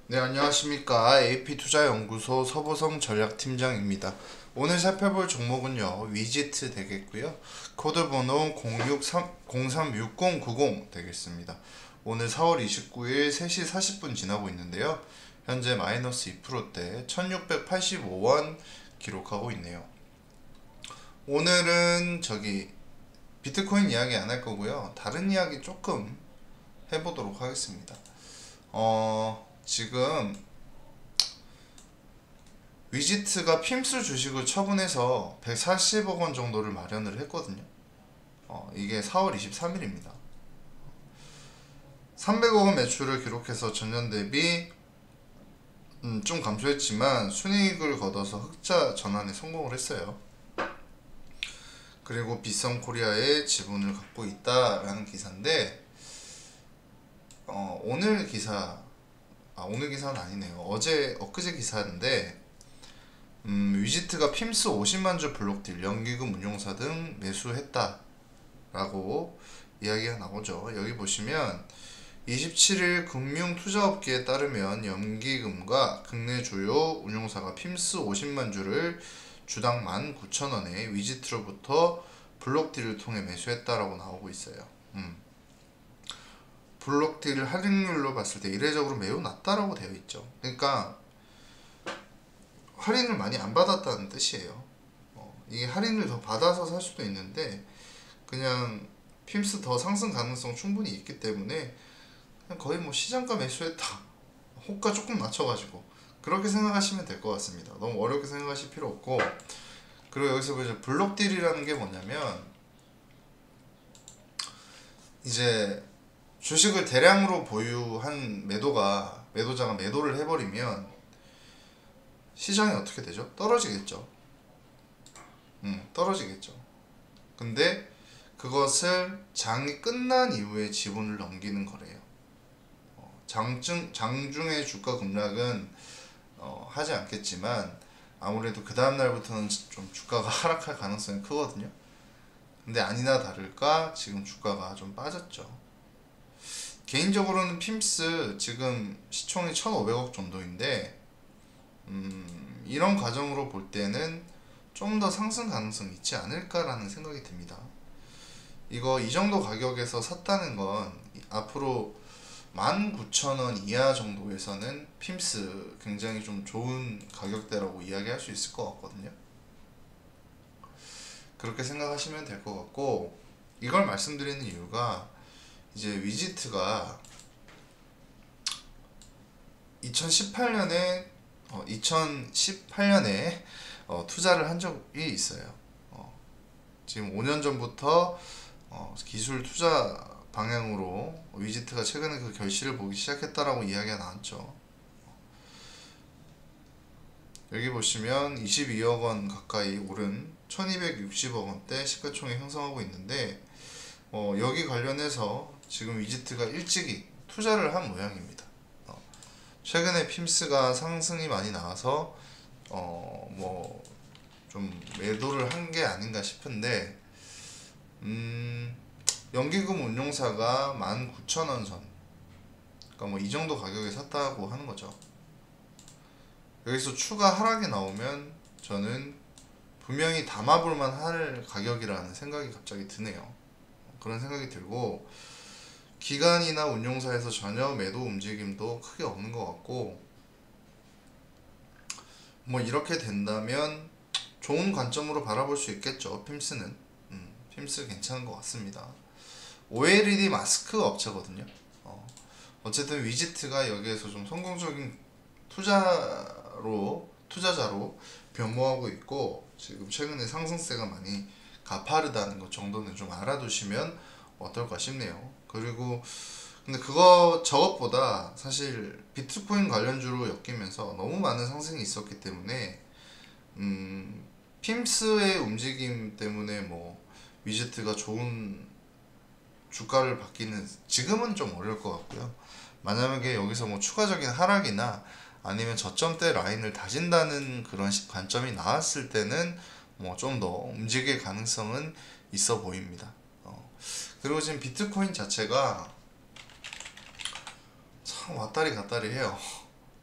네, 안녕하십니까. AP투자연구소 서보성 전략팀장입니다. 오늘 살펴볼 종목은요, 위지트 되겠고요. 코드번호 036090 되겠습니다. 오늘 4월 29일 3시 40분 지나고 있는데요. 현재 마이너스 2%대 1685원 기록하고 있네요. 오늘은 비트코인 이야기 안 할 거고요. 다른 이야기 조금 해보도록 하겠습니다. 지금 위지트가 핌스 주식을 처분해서 140억 원 정도를 마련을 했거든요. 이게 4월 23일입니다. 300억 원 매출을 기록해서 전년 대비 좀 감소했지만 순이익을 거둬서 흑자 전환에 성공을 했어요. 그리고 비썸 코리아의 지분을 갖고 있다라는 기사인데, 오늘 기사는 아니네요. 엊그제 기사인데, 위지트가 핌스 50만 주 블록딜, 연기금 운용사 등 매수했다라고 이야기가 나오죠. 여기 보시면 27일 금융투자업계에 따르면 연기금과 국내 주요 운용사가 핌스 50만 주를 주당 19,000원에 위지트로부터 블록딜을 통해 매수했다라고 나오고 있어요. 블록딜 할인율로 봤을 때 이례적으로 매우 낮다라고 되어 있죠. 그러니까 할인을 많이 안 받았다는 뜻이에요. 이게 할인을 더 받아서 살 수도 있는데, 그냥 핌스 더 상승 가능성 충분히 있기 때문에 그냥 거의 뭐 시장가 매수했다, 호가 조금 낮춰가지고 그렇게 생각하시면 될 것 같습니다. 너무 어렵게 생각하실 필요 없고. 그리고 여기서 이제 블록딜이라는 게 뭐냐면, 이제 주식을 대량으로 보유한 매도자가 매도를 해버리면 시장이 어떻게 되죠? 떨어지겠죠. 떨어지겠죠. 근데 그것을 장이 끝난 이후에 지분을 넘기는 거래요. 장중의 주가 급락은 하지 않겠지만, 아무래도 그 다음 날부터는 좀 주가가 하락할 가능성이 크거든요. 근데 아니나 다를까 지금 주가가 좀 빠졌죠. 개인적으로는 핌스 지금 시총이 1,500억 정도인데, 이런 과정으로 볼 때는 좀 더 상승 가능성이 있지 않을까라는 생각이 듭니다. 이 정도 가격에서 샀다는 건 앞으로 19,000원 이하 정도에서는 핌스 굉장히 좀 좋은 가격대라고 이야기할 수 있을 것 같거든요. 그렇게 생각하시면 될 것 같고, 이걸 말씀드리는 이유가, 이제 위지트가 2018년에 투자를 한 적이 있어요. 지금 5년 전부터 기술 투자 방향으로 위지트가 최근에 그 결실을 보기 시작했다라고 이야기가 나왔죠. 여기 보시면 22억 원 가까이 오른 1260억 원대 시가총액 형성하고 있는데, 여기 관련해서 지금 위지트가 일찍이 투자를 한 모양입니다. 최근에 핌스가 상승이 많이 나와서 뭐 좀 매도를 한 게 아닌가 싶은데, 연기금 운용사가 19,000원 선, 그러니까 뭐 이 정도 가격에 샀다고 하는 거죠. 여기서 추가 하락이 나오면 저는 분명히 담아볼만 할 가격이라는 생각이 갑자기 드네요. 그런 생각이 들고, 기관이나 운용사에서 전혀 매도 움직임도 크게 없는 것 같고, 뭐 이렇게 된다면 좋은 관점으로 바라볼 수 있겠죠. 핌스는 핌스 괜찮은 것 같습니다. OLED 마스크 업체거든요. 어쨌든 위지트가 여기에서 좀 성공적인 투자자로 변모하고 있고, 지금 최근에 상승세가 많이 가파르다는 것 정도는 좀 알아두시면 어떨까 싶네요. 그리고 근데 저것보다 사실 비트코인 관련주로 엮이면서 너무 많은 상승이 있었기 때문에, 핌스의 움직임 때문에 뭐 위지트가 좋은 주가를 받기는 지금은 좀 어려울 것 같고요. 만약에 여기서 뭐 추가적인 하락이나 아니면 저점대 라인을 다진다는 그런 관점이 나왔을 때는 뭐 좀 더 움직일 가능성은 있어 보입니다. 그리고 지금 비트코인 자체가 참 왔다리 갔다리 해요.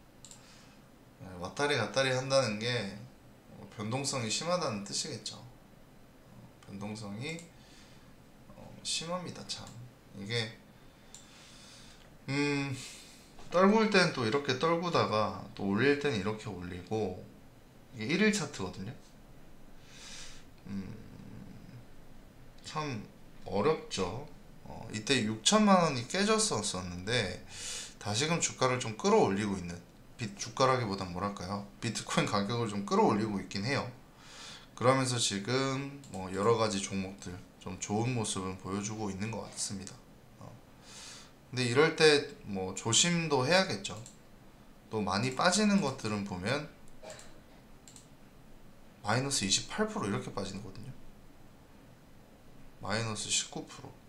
왔다리 갔다리 한다는 게 변동성이 심하다는 뜻이겠죠. 변동성이 심합니다. 참 이게 떨굴 땐 또 이렇게 떨구다가 또 올릴 땐 이렇게 올리고, 이게 1일 차트거든요. 참 어렵죠. 이때 6천만 원이 깨졌었는데 다시금 주가를 좀 끌어올리고 있는, 주가라기보단 뭐랄까요, 비트코인 가격을 좀 끌어올리고 있긴 해요. 그러면서 지금 뭐 여러 가지 종목들 좀 좋은 모습을 보여주고 있는 것 같습니다. 근데 이럴 때 뭐 조심도 해야겠죠. 또 많이 빠지는 것들은 보면 마이너스 28% 이렇게 빠지는 거거든요. 마이너스 19%.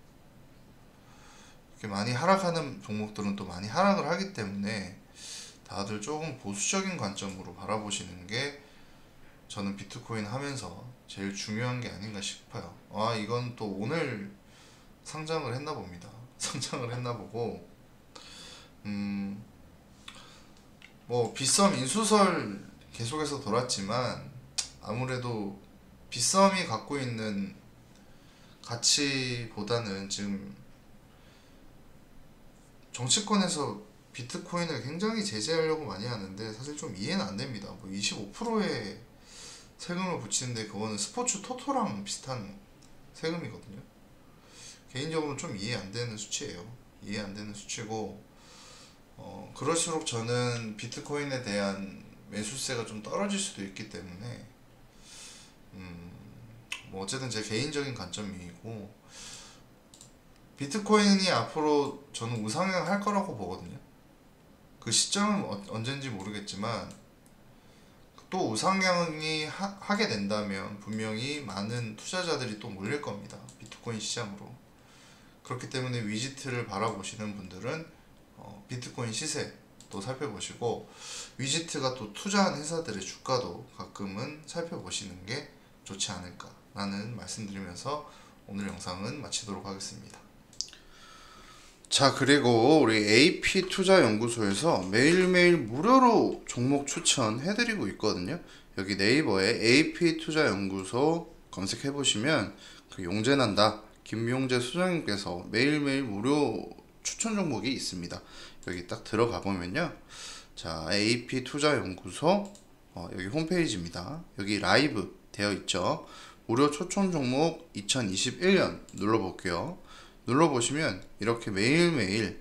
이렇게 많이 하락하는 종목들은 또 많이 하락을 하기 때문에 다들 조금 보수적인 관점으로 바라보시는 게 저는 비트코인 하면서 제일 중요한 게 아닌가 싶어요. 이건 또 오늘 상장을 했나 봅니다. 상장을 했나 보고, 뭐 빗썸 인수설 계속해서 돌았지만 아무래도 빗썸이 갖고 있는 가치보다는 지금 정치권에서 비트코인을 굉장히 제재하려고 많이 하는데 사실 좀 이해는 안 됩니다. 뭐 25%의 세금을 붙이는데 그거는 스포츠 토토랑 비슷한 세금이거든요. 개인적으로는 좀 이해 안 되는 수치예요. 이해 안 되는 수치고, 그럴수록 저는 비트코인에 대한 매수세가 좀 떨어질 수도 있기 때문에, 뭐 어쨌든 제 개인적인 관점이고, 비트코인이 앞으로 저는 우상향 할 거라고 보거든요. 그 시점은 언젠지 모르겠지만 또 우상향이 하게 된다면 분명히 많은 투자자들이 또 몰릴 겁니다. 비트코인 시장으로. 그렇기 때문에 위지트를 바라보시는 분들은 비트코인 시세 또 살펴보시고, 위지트가 또 투자한 회사들의 주가도 가끔은 살펴보시는 게 좋지 않을까라는 말씀드리면서 오늘 영상은 마치도록 하겠습니다. 자, 그리고 우리 AP투자연구소에서 매일매일 무료로 종목 추천해드리고 있거든요. 여기 네이버에 AP투자연구소 검색해보시면 그 용재난다 김용재 소장님께서 매일매일 무료 추천 종목이 있습니다. 여기 딱 들어가 보면요, 자, AP투자연구소 여기 홈페이지입니다. 여기 라이브 되어 있죠. 무료 추천 종목 2021년 눌러볼게요. 눌러보시면 이렇게 매일매일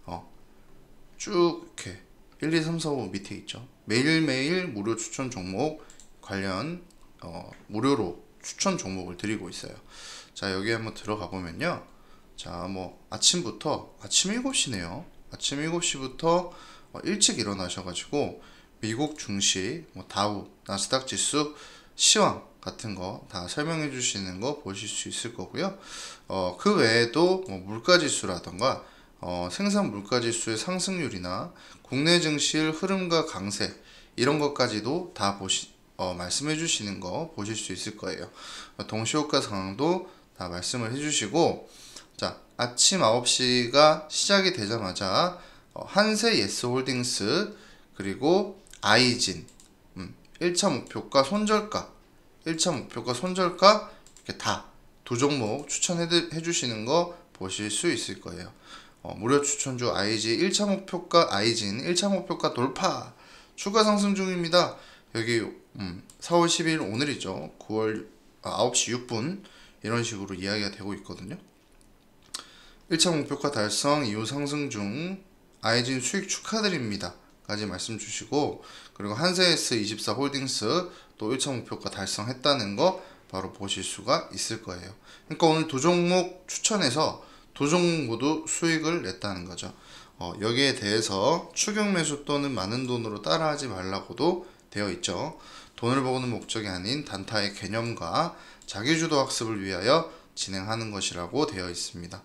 쭉 이렇게 1, 2, 3, 4, 5 밑에 있죠. 매일매일 무료 추천 종목 관련 무료로 추천 종목을 드리고 있어요. 자, 여기 한번 들어가 보면요, 자, 뭐 아침 7시네요. 아침 7시부터 일찍 일어나셔가지고 미국 증시, 뭐 다우, 나스닥 지수, 시황 같은 거 다 설명해 주시는 거 보실 수 있을 거고요. 그 외에도 뭐 물가지수라던가 생산 물가지수의 상승률이나 국내 증시의 흐름과 강세, 이런 것까지도 다 말씀해 주시는 거 보실 수 있을 거예요. 동시효과 상황도 다 말씀을 해 주시고, 자, 아침 9시가 시작이 되자마자 한세 예스홀딩스 그리고 아이진 1차 목표가 손절가, 1차 목표가 손절가, 이렇게 다 두 종목 추천해 주시는 거 보실 수 있을 거예요. 무료 추천주 아이진 1차 목표가 돌파, 추가 상승 중입니다. 여기 4월 10일 오늘이죠. 9시 6분 이런 식으로 이야기가 되고 있거든요. 1차 목표가 달성 이후 상승 중, 아이진 수익 축하드립니다 까지 말씀 주시고, 그리고 한세에스 24 홀딩스 또 1차 목표가 달성했다는 거 바로 보실 수가 있을 거예요. 그러니까 오늘 두 종목 추천해서 두 종목 모두 수익을 냈다는 거죠. 여기에 대해서 추격 매수 또는 많은 돈으로 따라하지 말라고도 되어 있죠. 돈을 버는 목적이 아닌 단타의 개념과 자기주도 학습을 위하여 진행하는 것이라고 되어 있습니다.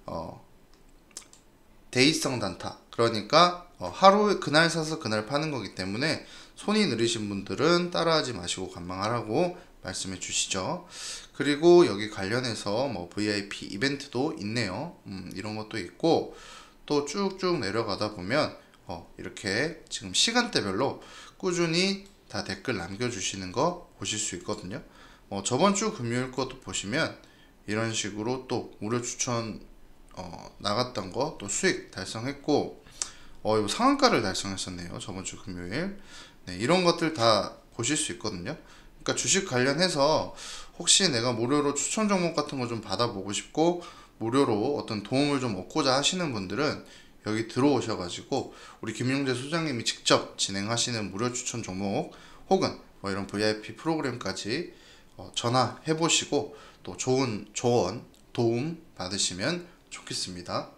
데이성 단타, 그러니까 하루 그날 사서 그날 파는 거기 때문에 손이 느리신 분들은 따라하지 마시고 관망하라고 말씀해 주시죠. 그리고 여기 관련해서 뭐 VIP 이벤트도 있네요. 이런 것도 있고, 또 쭉쭉 내려가다 보면 이렇게 지금 시간대별로 꾸준히 다 댓글 남겨주시는 거 보실 수 있거든요. 저번 주 금요일 것도 보시면 이런 식으로 또 무료 추천 나갔던 거 또 수익 달성했고, 이거 상한가를 달성했었네요. 저번 주 금요일. 네, 이런 것들 다 보실 수 있거든요. 그러니까 주식 관련해서 혹시 내가 무료로 추천 종목 같은 거 좀 받아보고 싶고 무료로 어떤 도움을 좀 얻고자 하시는 분들은 여기 들어오셔가지고 우리 김용재 소장님이 직접 진행하시는 무료 추천 종목 혹은 뭐 이런 VIP 프로그램까지 전화해 보시고 또 좋은 조언, 도움 받으시면 좋겠습니다.